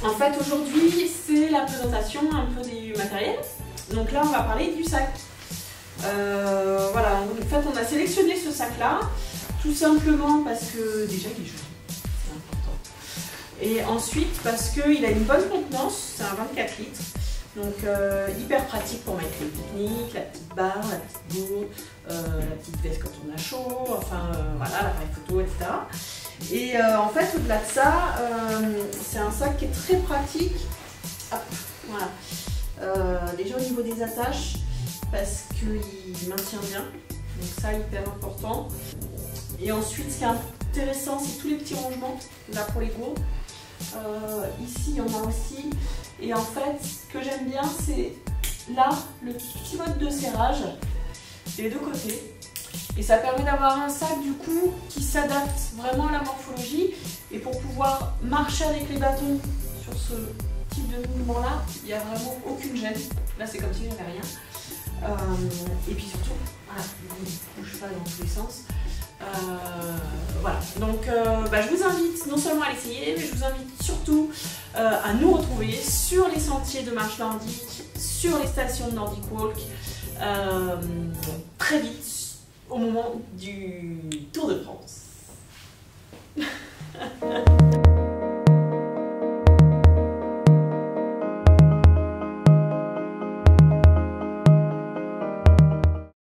En fait, aujourd'hui, c'est la présentation un peu du matériel. Donc là, on va parler du sac. Voilà, donc, en fait, on a sélectionné ce sac-là, tout simplement parce que déjà, il est joli, c'est important. Et ensuite, parce qu'il a une bonne contenance, c'est un 24 litres. Donc, hyper pratique pour mettre les pique-niques, la petite barre, la petite gourde, la petite veste quand on a chaud, enfin, voilà, l'appareil photo, etc. Et en fait, au-delà de ça, c'est un sac qui est très pratique. Hop, voilà. Déjà au niveau des attaches, parce qu'il maintient bien, donc ça hyper important. Et ensuite, ce qui est intéressant, c'est tous les petits rangements, là pour les gourdes. Ici, il y en a aussi. Et en fait, ce que j'aime bien, c'est là, le petit mode de serrage des deux côtés. Et ça permet d'avoir un sac du coup qui s'adapte vraiment à la morphologie. Et pour pouvoir marcher avec les bâtons sur ce type de mouvement là, il n'y a vraiment aucune gêne. Là c'est comme si j'avais rien. Et puis surtout, voilà, il ne bouge pas dans tous les sens. Voilà, donc je vous invite non seulement à l'essayer, mais je vous invite surtout à nous retrouver sur les sentiers de marche nordique, sur les stations de Nordic Walk, très vite au moment du Tour de France.